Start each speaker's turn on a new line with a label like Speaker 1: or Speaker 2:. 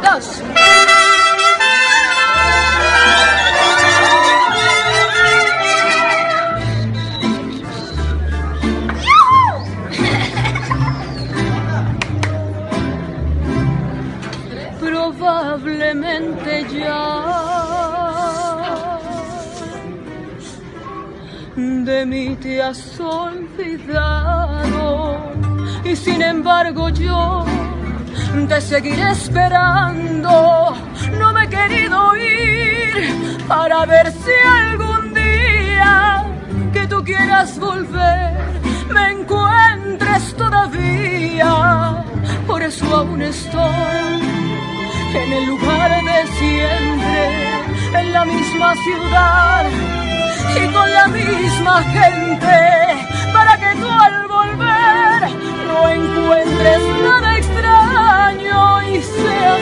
Speaker 1: dos. Probablemente ya de mí te has olvidado y sin embargo yo te seguiré esperando. No me he querido ir para ver si algún día que tú quieras volver me encuentres todavía. Por eso aún estoy en el lugar de siempre, en la misma ciudad y con la misma gente, para que tú al volver no encuentres nada extraño y seas